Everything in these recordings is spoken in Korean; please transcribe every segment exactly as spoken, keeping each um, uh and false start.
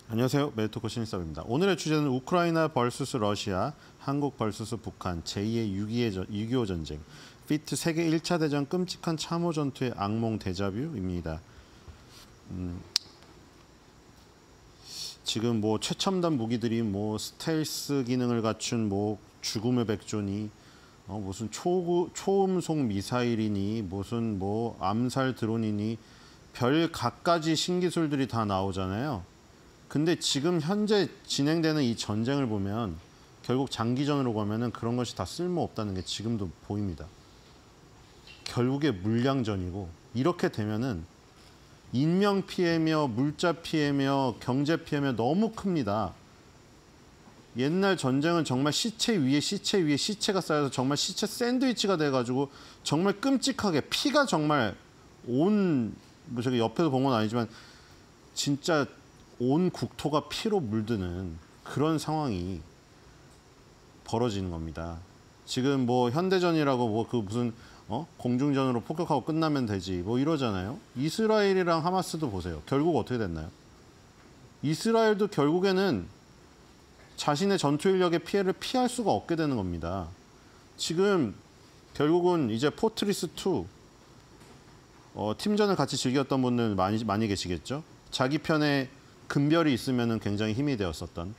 안녕하세요. 메리토코 신일섭입니다. 오늘의 주제는 우크라이나 vs 러시아, 한국 vs 북한, 제이의 육이오 전쟁, 피트 세계 일 차 대전 끔찍한 참호 전투의 악몽 데자뷰입니다. 음, 지금 뭐 최첨단 무기들이 뭐 스텔스 기능을 갖춘 뭐 죽음의 백존이 어, 무슨 초, 초음속 미사일이니 무슨 뭐 암살 드론이니 별 갖가지 신기술들이 다 나오잖아요. 근데 지금 현재 진행되는 이 전쟁을 보면 결국 장기전으로 가면은 그런 것이 다 쓸모없다는 게 지금도 보입니다. 결국에 물량전이고 이렇게 되면은 인명 피해며 물자 피해며 경제 피해며 너무 큽니다. 옛날 전쟁은 정말 시체 위에 시체 위에 시체가 쌓여서 정말 시체 샌드위치가 돼가지고 정말 끔찍하게 피가 정말 온, 뭐 저기 옆에서 본 건 아니지만 진짜 온 국토가 피로 물드는 그런 상황이 벌어지는 겁니다. 지금 뭐 현대전이라고 뭐 그 무슨 어? 공중전으로 폭격하고 끝나면 되지 뭐 이러잖아요. 이스라엘이랑 하마스도 보세요. 결국 어떻게 됐나요? 이스라엘도 결국에는 자신의 전투 인력의 피해를 피할 수가 없게 되는 겁니다. 지금 결국은 이제 포트리스 투 어, 팀전을 같이 즐겼던 분들 많이 많이 계시겠죠. 자기 편에 금별이 있으면은 굉장히 힘이 되었었던,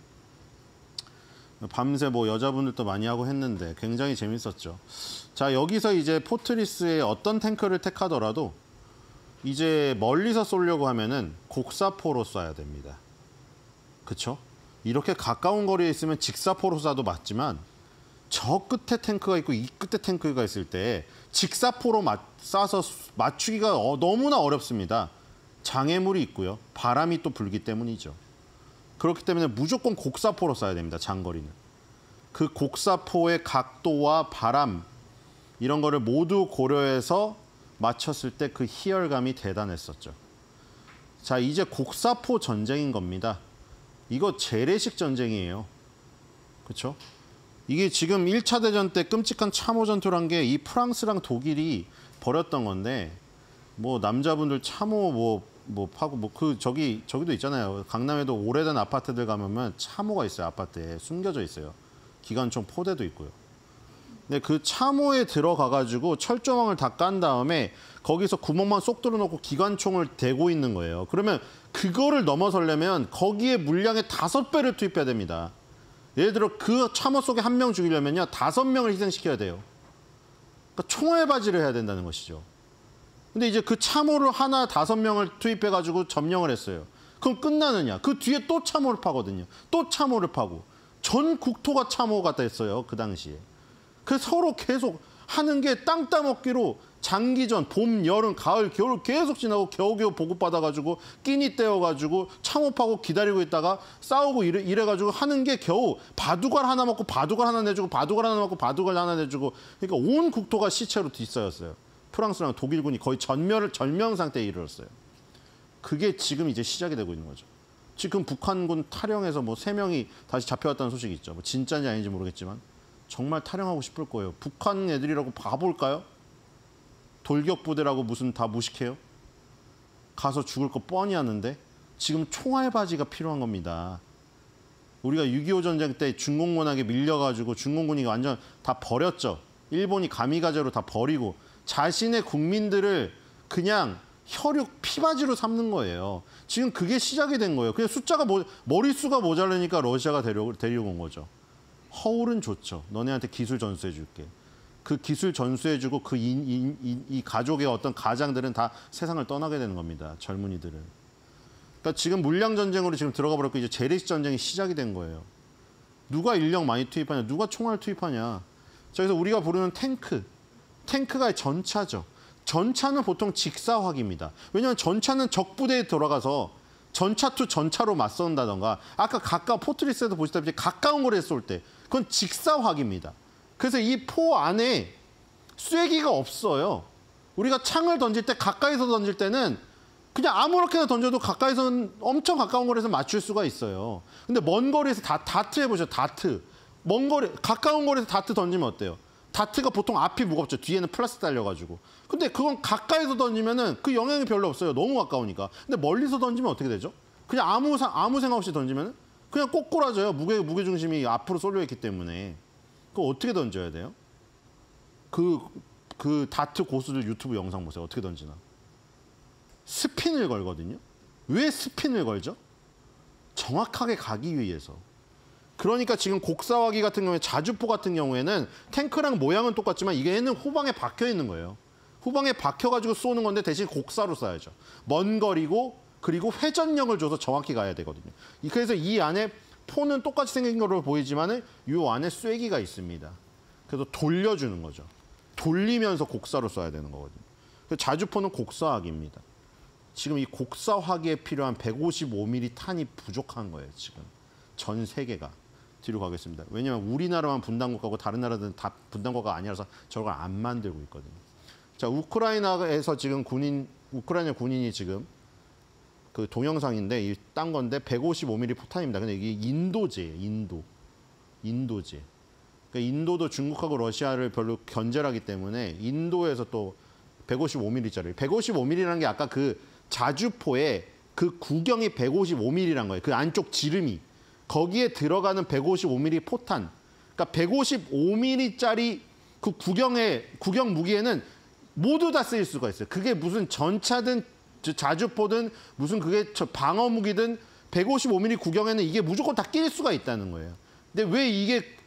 밤새 뭐 여자분들도 많이 하고 했는데 굉장히 재밌었죠. 자, 여기서 이제 포트리스의 어떤 탱크를 택하더라도 이제 멀리서 쏘려고 하면은 곡사포로 쏴야 됩니다. 그쵸? 이렇게 가까운 거리에 있으면 직사포로 쏴도 맞지만 저 끝에 탱크가 있고 이 끝에 탱크가 있을 때 직사포로 맞, 쏴서 맞추기가 어, 너무나 어렵습니다. 장애물이 있고요. 바람이 또 불기 때문이죠. 그렇기 때문에 무조건 곡사포로 쏴야 됩니다. 장거리는. 그 곡사포의 각도와 바람 이런 거를 모두 고려해서 맞췄을 때 그 희열감이 대단했었죠. 자, 이제 곡사포 전쟁인 겁니다. 이거 재래식 전쟁이에요. 그렇죠? 이게 지금 일 차 대전 때 끔찍한 참호 전투란 게 이 프랑스랑 독일이 벌였던 건데 뭐 남자분들 참호 뭐 뭐 파고 뭐 그 저기 저기도 있잖아요. 강남에도 오래된 아파트들 가면 참호가 있어요. 아파트에 숨겨져 있어요. 기관총 포대도 있고요. 근데 그 참호에 들어가 가지고 철조망을 다 깐 다음에 거기서 구멍만 쏙 뚫어놓고 기관총을 대고 있는 거예요. 그러면 그거를 넘어서려면 거기에 물량의 다섯 배를 투입해야 됩니다. 예를 들어 그 참호 속에 한 명 죽이려면요 다섯 명을 희생시켜야 돼요. 그러니까 총알바지를 해야 된다는 것이죠. 근데 이제 그 참호를 하나 다섯 명을 투입해가지고 점령을 했어요. 그럼 끝나느냐? 그 뒤에 또 참호를 파거든요. 또 참호를 파고. 전 국토가 참호가 됐어요. 그 당시에. 그래서 서로 계속 하는 게 땅 따먹기로 장기전, 봄, 여름, 가을, 겨울 계속 지나고 겨우겨우 보급받아가지고 끼니 떼어가지고 참호 파고 기다리고 있다가 싸우고 이래, 이래가지고 하는 게 겨우 바둑알 하나 먹고 바둑알 하나 내주고 바둑알 하나 먹고 바둑알 하나 내주고 그러니까 온 국토가 시체로 뒤싸였어요. 프랑스랑 독일군이 거의 전멸을 절명 상태에 이르렀어요. 그게 지금 이제 시작이 되고 있는 거죠. 지금 북한군 탈영해서 뭐 세 명이 다시 잡혀왔다는 소식이 있죠. 뭐 진짜인지 아닌지 모르겠지만 정말 탈영하고 싶을 거예요. 북한 애들이라고 바볼까요? 돌격부대라고 무슨 다 무식해요? 가서 죽을 거 뻔히 아는데 지금 총알바지가 필요한 겁니다. 우리가 육이오 전쟁 때 중공군에게 밀려가지고 중공군이 완전 다 버렸죠. 일본이 가미가제로 다 버리고 자신의 국민들을 그냥 혈육 피바지로 삼는 거예요. 지금 그게 시작이 된 거예요. 그냥 숫자가 모, 머릿수가 모자라니까 러시아가 데려, 데리고 온 거죠. 허울은 좋죠. 너네한테 기술 전수해 줄게. 그 기술 전수해 주고 그 이, 이, 이, 이 가족의 어떤 가장들은 다 세상을 떠나게 되는 겁니다. 젊은이들은. 그러니까 지금 물량 전쟁으로 지금 들어가 버렸고 이제 재래식 전쟁이 시작이 된 거예요. 누가 인력 많이 투입하냐? 누가 총알 투입하냐? 그래서 우리가 부르는 탱크. 탱크가 전차죠. 전차는 보통 직사화기입니다. 왜냐하면 전차는 적부대에 들어가서 전차 투 전차로 맞선다던가 아까 가까운 포트리스에도 보시다시피 가까운 거리에 쏠 때 그건 직사화기입니다. 그래서 이 포 안에 쐐기가 없어요. 우리가 창을 던질 때 가까이서 던질 때는 그냥 아무렇게나 던져도 가까이서는 엄청 가까운 거리에서 맞출 수가 있어요. 근데 먼 거리에서 다, 다트 해보죠. 다트. 먼 거리, 가까운 거리에서 다트 던지면 어때요? 다트가 보통 앞이 무겁죠. 뒤에는 플라스틱 달려가지고. 근데 그건 가까이서 던지면은 그 영향이 별로 없어요. 너무 가까우니까. 근데 멀리서 던지면 어떻게 되죠? 그냥 아무 아무 생각 없이 던지면 그냥 꼬꾸라져요. 무게 무게 중심이 앞으로 쏠려 있기 때문에. 그거 어떻게 던져야 돼요? 그 그 다트 고수들 유튜브 영상 보세요. 어떻게 던지나. 스핀을 걸거든요. 왜 스핀을 걸죠? 정확하게 가기 위해서. 그러니까 지금 곡사화기 같은 경우에 자주포 같은 경우에는 탱크랑 모양은 똑같지만 이게 얘는 후방에 박혀 있는 거예요. 후방에 박혀가지고 쏘는 건데 대신 곡사로 쏴야죠. 먼 거리고 그리고 회전력을 줘서 정확히 가야 되거든요. 그래서 이 안에 포는 똑같이 생긴 거로 보이지만 이 안에 쐐기가 있습니다. 그래서 돌려주는 거죠. 돌리면서 곡사로 쏴야 되는 거거든요. 자주포는 곡사화기입니다. 지금 이 곡사화기에 필요한 백오십오 밀리미터 탄이 부족한 거예요. 지금 전 세계가. 뒤로 가겠습니다. 왜냐하면 우리나라만 분단국가고 다른 나라들은 다 분단국가가 아니라서 저걸 안 만들고 있거든요. 자, 우크라이나에서 지금 군인, 우크라이나 군인이 지금 그 동영상인데 이 딴 건데 백오십오 밀리미터 포탄입니다. 근데 이게 인도제예요. 인도. 인도제. 그러니까 인도도 중국하고 러시아를 별로 견제하기 때문에 인도에서 또 백오십오 밀리미터짜리. 백오십오 밀리미터라는 게 아까 그 자주포에 그 구경이 백오십오 밀리미터란 거예요. 그 안쪽 지름이. 거기에 들어가는 백오십오 밀리미터 포탄. 그러니까 백오십오 밀리미터짜리 그 구경의 구경 무기에는 모두 다 쓰일 수가 있어요. 그게 무슨 전차든 자주포든 무슨 그게 방어 무기든 백오십오 밀리미터 구경에는 이게 무조건 다 낄 수가 있다는 거예요. 근데 왜 이게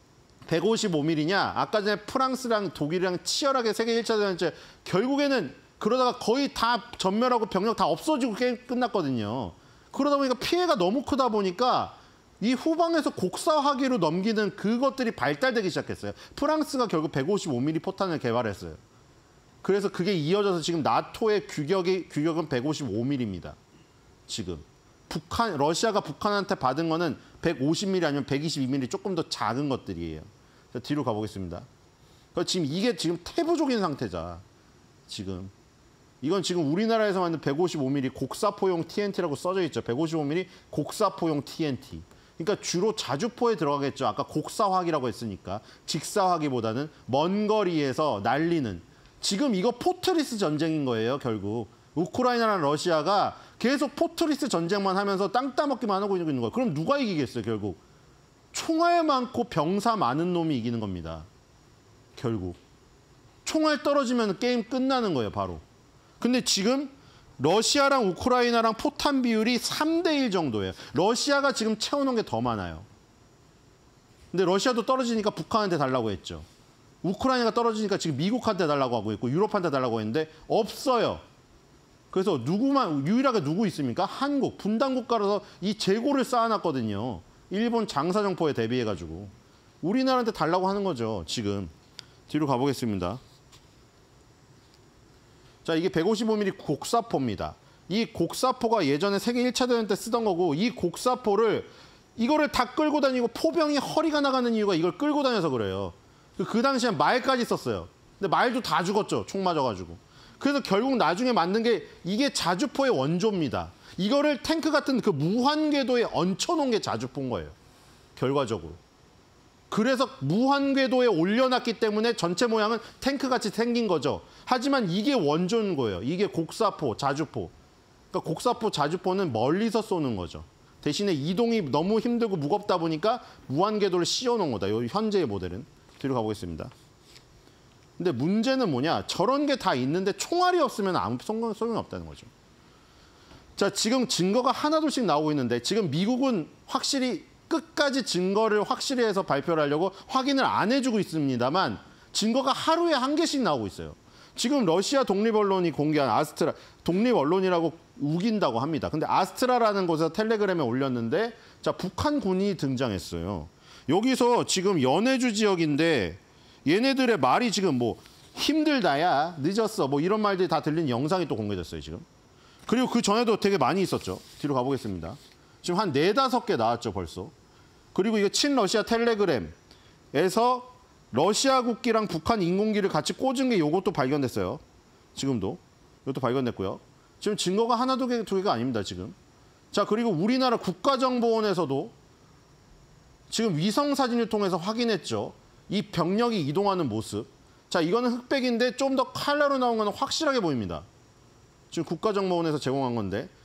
백오십오 밀리미터냐? 아까 전에 프랑스랑 독일이랑 치열하게 세계 일 차 대전에 결국에는 그러다가 거의 다 전멸하고 병력 다 없어지고 게임 끝났거든요. 그러다 보니까 피해가 너무 크다 보니까 이 후방에서 곡사화기로 넘기는 그것들이 발달되기 시작했어요. 프랑스가 결국 백오십오 밀리미터 포탄을 개발했어요. 그래서 그게 이어져서 지금 나토의 규격이, 규격은 백오십오 밀리미터입니다. 지금. 북한, 러시아가 북한한테 받은 거는 백오십 밀리미터 아니면 백이십이 밀리미터 조금 더 작은 것들이에요. 자, 뒤로 가보겠습니다. 그러니까 지금 이게 지금 태부족인 상태자. 지금. 이건 지금 우리나라에서 만든 백오십오 밀리미터 곡사포용 티엔티라고 써져 있죠. 백오십오 밀리미터 곡사포용 티엔티. 그러니까 주로 자주포에 들어가겠죠. 아까 곡사화기라고 했으니까. 직사화기보다는 먼 거리에서 날리는. 지금 이거 포트리스 전쟁인 거예요, 결국. 우크라이나랑 러시아가 계속 포트리스 전쟁만 하면서 땅 따먹기만 하고 있는 거예요. 그럼 누가 이기겠어요, 결국? 총알 많고 병사 많은 놈이 이기는 겁니다. 결국. 총알 떨어지면 게임 끝나는 거예요, 바로. 근데 지금 러시아랑 우크라이나랑 포탄 비율이 삼 대 일 정도예요. 러시아가 지금 채워놓은 게 더 많아요. 근데 러시아도 떨어지니까 북한한테 달라고 했죠. 우크라이나가 떨어지니까 지금 미국한테 달라고 하고 있고 유럽한테 달라고 했는데 없어요. 그래서 누구만 유일하게 누구 있습니까? 한국 분단국가라서 이 재고를 쌓아놨거든요. 일본 장사정포에 대비해가지고 우리나라한테 달라고 하는 거죠. 지금 뒤로 가보겠습니다. 자, 이게 백오십오 밀리미터 곡사포입니다. 이 곡사포가 예전에 세계 일 차 대전 때 쓰던 거고 이 곡사포를 이거를 다 끌고 다니고 포병이 허리가 나가는 이유가 이걸 끌고 다녀서 그래요. 그 당시엔 말까지 썼어요. 근데 말도 다 죽었죠. 총 맞아가지고. 그래서 결국 나중에 만든 게 이게 자주포의 원조입니다. 이거를 탱크 같은 그 무한궤도에 얹혀놓은 게 자주포인 거예요. 결과적으로. 그래서 무한궤도에 올려놨기 때문에 전체 모양은 탱크같이 생긴 거죠. 하지만 이게 원조인 거예요. 이게 곡사포, 자주포. 그러니까 곡사포, 자주포는 멀리서 쏘는 거죠. 대신에 이동이 너무 힘들고 무겁다 보니까 무한궤도를 씌워놓은 거다. 요 현재의 모델은. 뒤로 가보겠습니다. 근데 문제는 뭐냐? 저런 게 다 있는데 총알이 없으면 아무 소용이 없다는 거죠. 자, 지금 증거가 하나둘씩 나오고 있는데 지금 미국은 확실히 끝까지 증거를 확실히 해서 발표를 하려고 확인을 안 해주고 있습니다만 증거가 하루에 한 개씩 나오고 있어요. 지금 러시아 독립언론이 공개한 아스트라, 독립언론이라고 우긴다고 합니다. 근데 아스트라라는 곳에서 텔레그램에 올렸는데 자, 북한 군이 등장했어요. 여기서 지금 연해주 지역인데 얘네들의 말이 지금 뭐 힘들다야, 늦었어, 뭐 이런 말들이 다 들린 영상이 또 공개됐어요, 지금. 그리고 그 전에도 되게 많이 있었죠. 뒤로 가보겠습니다. 지금 한 네다섯 개 나왔죠, 벌써. 그리고 이거 친러시아 텔레그램에서 러시아 국기랑 북한 인공기를 같이 꽂은 게 이것도 발견됐어요. 지금도. 이것도 발견됐고요. 지금 증거가 하나, 두 개, 두 개가 아닙니다, 지금. 자, 그리고 우리나라 국가정보원에서도 지금 위성 사진을 통해서 확인했죠. 이 병력이 이동하는 모습. 자, 이거는 흑백인데 좀 더 컬러로 나온 거는 확실하게 보입니다. 지금 국가정보원에서 제공한 건데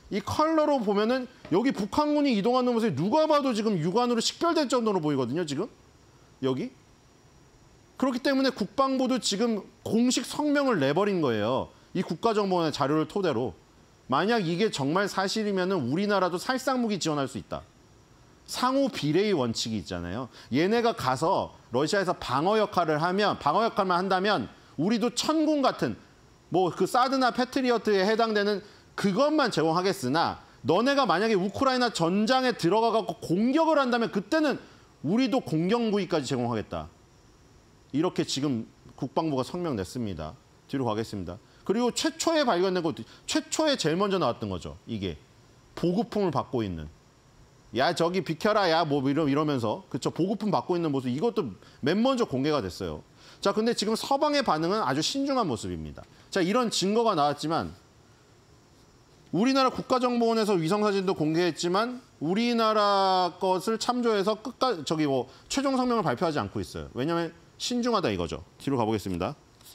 이 컬러로 보면은 여기 북한군이 이동하는 모습이 누가 봐도 지금 육안으로 식별될 정도로 보이거든요, 지금. 여기. 그렇기 때문에 국방부도 지금 공식 성명을 내버린 거예요. 이 국가정보원의 자료를 토대로. 만약 이게 정말 사실이면은 우리나라도 살상무기 지원할 수 있다. 상호 비례의 원칙이 있잖아요. 얘네가 가서 러시아에서 방어 역할을 하면, 방어 역할만 한다면 우리도 천군 같은 뭐 그 사드나 패트리어트에 해당되는 그것만 제공하겠으나 너네가 만약에 우크라이나 전장에 들어가갖고 공격을 한다면 그때는 우리도 공격무기까지 제공하겠다. 이렇게 지금 국방부가 성명 냈습니다. 뒤로 가겠습니다. 그리고 최초에 발견된 것도 최초에 제일 먼저 나왔던 거죠. 이게 보급품을 받고 있는. 야 저기 비켜라 야 뭐 이러, 이러면서 그쵸 보급품 받고 있는 모습 이것도 맨 먼저 공개가 됐어요. 자 근데 지금 서방의 반응은 아주 신중한 모습입니다. 자 이런 증거가 나왔지만 우리나라 국가정보원에서 위성사진도 공개했지만 우리나라 것을 참조해서 끝까지 저기 뭐 최종 성명을 발표하지 않고 있어요. 왜냐하면 신중하다 이거죠. 뒤로 가보겠습니다.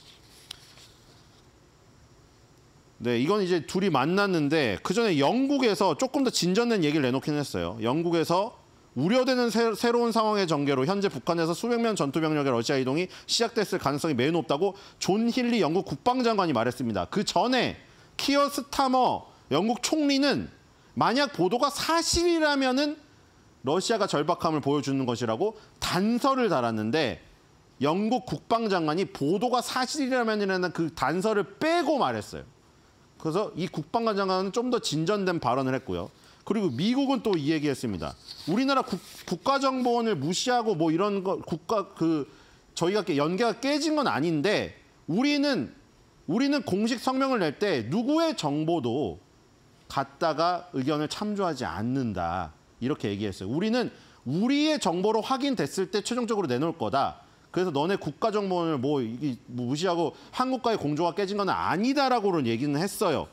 네, 이건 이제 둘이 만났는데 그 전에 영국에서 조금 더 진전된 얘기를 내놓긴 했어요. 영국에서 우려되는 새, 새로운 상황의 전개로 현재 북한에서 수백 명 전투병력의 러시아 이동이 시작됐을 가능성이 매우 높다고 존 힐리 영국 국방장관이 말했습니다. 그 전에 키어 스타머 영국 총리는 만약 보도가 사실이라면은 러시아가 절박함을 보여주는 것이라고 단서를 달았는데 영국 국방장관이 보도가 사실이라면이라는 그 단서를 빼고 말했어요. 그래서 이 국방관 장관은 좀 더 진전된 발언을 했고요. 그리고 미국은 또 이 얘기했습니다. 우리나라 국, 국가정보원을 무시하고 뭐 이런 거 국가 그 저희가 연계가 깨진 건 아닌데 우리는 우리는 공식 성명을 낼 때 누구의 정보도 갖다가 의견을 참조하지 않는다. 이렇게 얘기했어요. 우리는 우리의 정보로 확인됐을 때 최종적으로 내놓을 거다. 그래서 너네 국가정보원을 뭐, 뭐 무시하고 한국과의 공조가 깨진 건 아니다라고는 얘기는 했어요.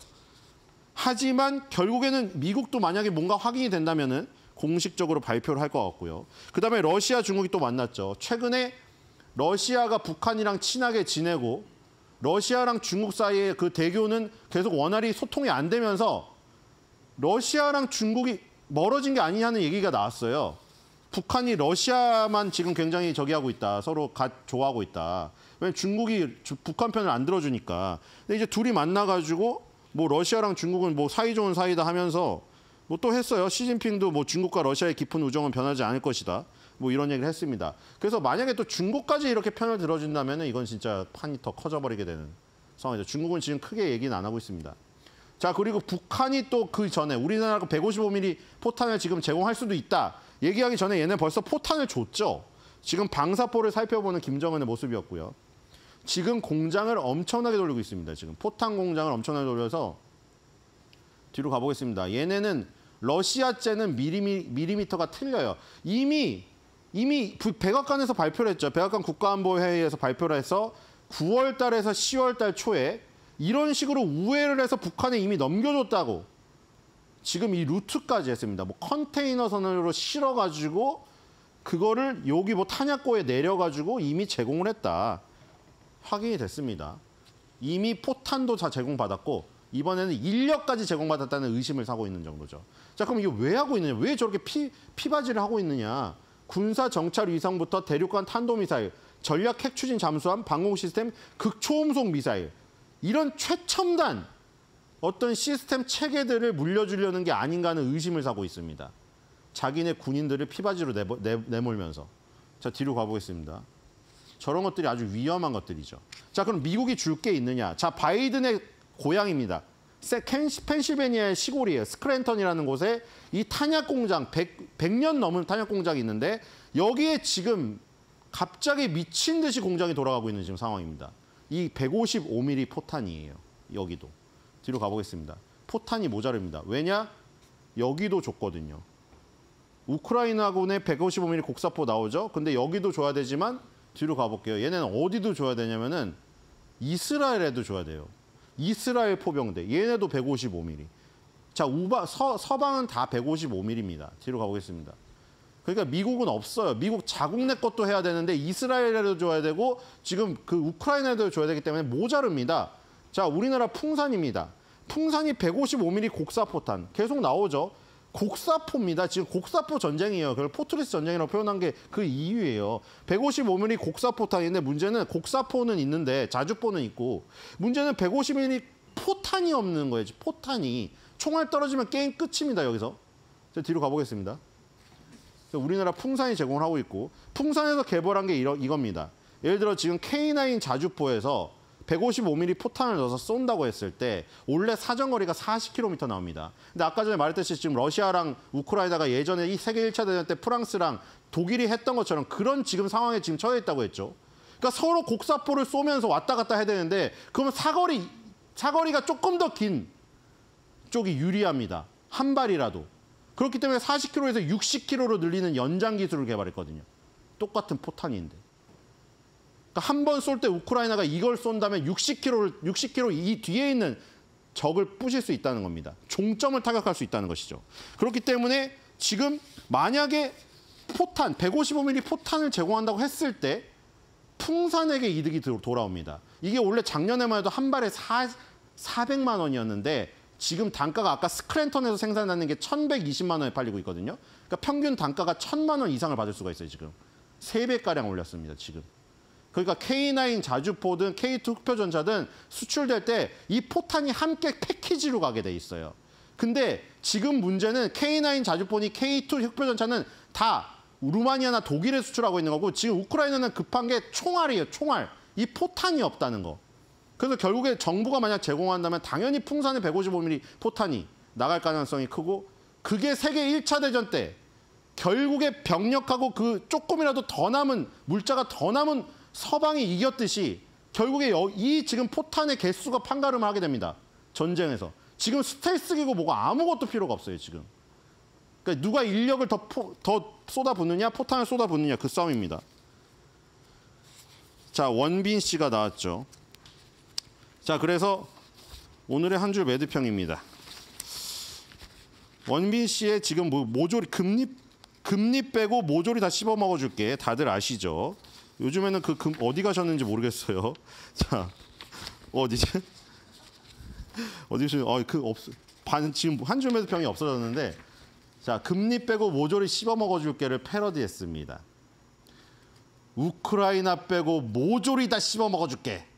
하지만 결국에는 미국도 만약에 뭔가 확인이 된다면은 공식적으로 발표를 할 것 같고요. 그다음에 러시아, 중국이 또 만났죠. 최근에 러시아가 북한이랑 친하게 지내고 러시아랑 중국 사이의 그 대교는 계속 원활히 소통이 안 되면서 러시아랑 중국이 멀어진 게 아니냐는 얘기가 나왔어요. 북한이 러시아만 지금 굉장히 저기 하고 있다. 서로 가, 좋아하고 있다. 왜냐면 중국이 주, 북한 편을 안 들어주니까. 근데 이제 둘이 만나가지고 뭐 러시아랑 중국은 뭐 사이 좋은 사이다 하면서 뭐 또 했어요. 시진핑도 뭐 중국과 러시아의 깊은 우정은 변하지 않을 것이다. 뭐 이런 얘기를 했습니다. 그래서 만약에 또 중국까지 이렇게 편을 들어준다면 이건 진짜 판이 더 커져버리게 되는 상황이죠. 중국은 지금 크게 얘기는 안 하고 있습니다. 자 그리고 북한이 또 그 전에 우리나라가 백오십오 밀리미터 포탄을 지금 제공할 수도 있다. 얘기하기 전에 얘네 벌써 포탄을 줬죠. 지금 방사포를 살펴보는 김정은의 모습이었고요. 지금 공장을 엄청나게 돌리고 있습니다. 지금 포탄 공장을 엄청나게 돌려서 뒤로 가보겠습니다. 얘네는 러시아제는 미리미, 미리미터가 틀려요. 이미 이미 백악관에서 발표를 했죠. 백악관 국가안보회의에서 발표를 해서 구월 달에서 시월 달 초에 이런 식으로 우회를 해서 북한에 이미 넘겨줬다고. 지금 이 루트까지 했습니다. 뭐 컨테이너 선으로 실어가지고 그거를 여기 뭐 탄약고에 내려가지고 이미 제공을 했다. 확인이 됐습니다. 이미 포탄도 다 제공받았고 이번에는 인력까지 제공받았다는 의심을 사고 있는 정도죠. 자 그럼 이게 왜 하고 있느냐? 왜 저렇게 피, 피바지를 하고 있느냐? 군사 정찰 위성부터 대륙간 탄도미사일, 전략 핵 추진 잠수함, 방공 시스템, 극초음속 미사일 이런 최첨단 어떤 시스템 체계들을 물려주려는 게 아닌가 하는 의심을 사고 있습니다. 자기네 군인들을 피바지로 내버, 내, 내몰면서. 자, 뒤로 가보겠습니다. 저런 것들이 아주 위험한 것들이죠. 자, 그럼 미국이 줄 게 있느냐? 자, 바이든의 고향입니다. 펜실베니아의 시골이에요. 스크랜턴이라는 곳에 이 탄약 공장, 백, 백 년 넘은 탄약 공장이 있는데 여기에 지금 갑자기 미친 듯이 공장이 돌아가고 있는 지금 상황입니다. 이 백오십오 밀리미터 포탄이에요. 여기도. 뒤로 가보겠습니다. 포탄이 모자릅니다. 왜냐? 여기도 줬거든요. 우크라이나군의 백오십오 밀리미터 곡사포 나오죠? 근데 여기도 줘야 되지만 뒤로 가볼게요. 얘네는 어디도 줘야 되냐면은 이스라엘에도 줘야 돼요. 이스라엘 포병대. 얘네도 백오십오 밀리미터. 자, 우바, 서, 서방은 다 백오십오 밀리미터입니다. 뒤로 가보겠습니다. 그러니까 미국은 없어요. 미국 자국 내 것도 해야 되는데 이스라엘에도 줘야 되고 지금 그 우크라이나에도 줘야 되기 때문에 모자릅니다. 자, 우리나라 풍산입니다. 풍산이 백오십오 밀리미터 곡사포탄 계속 나오죠. 곡사포입니다. 지금 곡사포 전쟁이에요. 그걸 포트리스 전쟁이라고 표현한 게 그 이유예요. 백오십오 밀리미터 곡사포탄인데 문제는 곡사포는 있는데 자주포는 있고 문제는 백오십 밀리미터 포탄이 없는 거예요. 포탄이. 총알 떨어지면 게임 끝입니다. 여기서. 저 뒤로 가보겠습니다. 우리나라 풍산이 제공을 하고 있고 풍산에서 개발한 게 이러, 이겁니다. 예를 들어 지금 케이 나인 자주포에서 백오십오 밀리미터 포탄을 넣어서 쏜다고 했을 때 원래 사정거리가 사십 킬로미터 나옵니다. 근데 아까 전에 말했듯이 지금 러시아랑 우크라이나가 예전에 이 세계 일 차 대전 때 프랑스랑 독일이 했던 것처럼 그런 지금 상황에 지금 처해 있다고 했죠. 그러니까 서로 곡사포를 쏘면서 왔다 갔다 해야 되는데 그러면 사거리, 사거리가 조금 더 긴 쪽이 유리합니다. 한 발이라도. 그렇기 때문에 사십 킬로미터에서 육십 킬로미터로 늘리는 연장 기술을 개발했거든요. 똑같은 포탄인데. 그러니까 한 번 쏠 때 우크라이나가 이걸 쏜다면 육십 킬로미터를, 육십 킬로미터 이 뒤에 있는 적을 부실 수 있다는 겁니다. 종점을 타격할 수 있다는 것이죠. 그렇기 때문에 지금 만약에 포탄, 백오십오 밀리미터 포탄을 제공한다고 했을 때 풍산에게 이득이 돌아옵니다. 이게 원래 작년에만 해도 한 발에 사백만 원이었는데 지금 단가가 아까 스크랜턴에서 생산하는 게 천백이십만 원에 팔리고 있거든요. 그러니까 평균 단가가 천만 원 이상을 받을 수가 있어요, 지금. 세 배가량 올렸습니다, 지금. 그러니까 케이 나인 자주포든 케이 투 흑표전차든 수출될 때 이 포탄이 함께 패키지로 가게 돼 있어요. 근데 지금 문제는 케이 나인 자주포니 케이 투 흑표전차는 다 루마니아나 독일에 수출하고 있는 거고 지금 우크라이나는 급한 게 총알이에요, 총알. 이 포탄이 없다는 거. 그래서 결국에 정부가 만약 제공한다면 당연히 풍산의 백오십오 밀리미터 포탄이 나갈 가능성이 크고 그게 세계 일 차 대전 때 결국에 병력하고 그 조금이라도 더 남은 물자가 더 남은 서방이 이겼듯이 결국에 이 지금 포탄의 개수가 판가름을 하게 됩니다. 전쟁에서. 지금 스텔스기고 뭐고 아무것도 필요가 없어요, 지금. 그러니까 누가 인력을 더, 포, 더 쏟아붓느냐, 포탄을 쏟아붓느냐 그 싸움입니다. 자, 원빈 씨가 나왔죠. 자, 그래서 오늘의 한 줄 매드평입니다. 원빈 씨의 지금 뭐 모조리 금리 금리 빼고 모조리 다 씹어 먹어줄게. 다들 아시죠? 요즘에는 그 금 어디 가셨는지 모르겠어요. 자, 어디지? 어디지? 어, 그 없. 반 지금 한 줄 매드평이 없어졌는데, 자, 금리 빼고 모조리 씹어 먹어줄게를 패러디했습니다. 우크라이나 빼고 모조리 다 씹어 먹어줄게.